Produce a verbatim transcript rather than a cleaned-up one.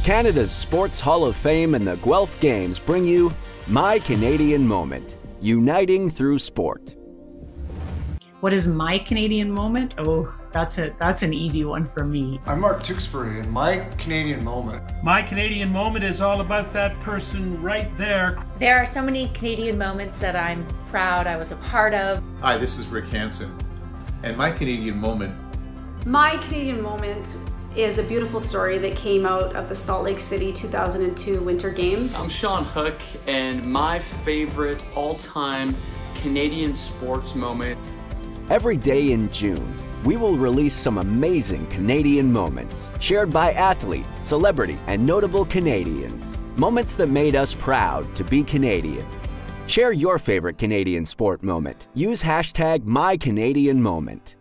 Canada's Sports Hall of Fame and the Guelph Games bring you My Canadian Moment, uniting through sport. What is my Canadian moment? Oh, that's a that's an easy one for me. I'm Mark Tewksbury, and my Canadian moment. My Canadian moment is all about that person right there. There are so many Canadian moments that I'm proud I was a part of. Hi, this is Rick Hansen, and my Canadian moment. My Canadian moment is a beautiful story that came out of the Salt Lake City two thousand two Winter Games. I'm Sean Hook, and my favorite all-time Canadian sports moment. Every day in June, we will release some amazing Canadian moments shared by athletes, celebrity, and notable Canadians. Moments that made us proud to be Canadian. Share your favorite Canadian sport moment. Use hashtag MyCanadianMoment.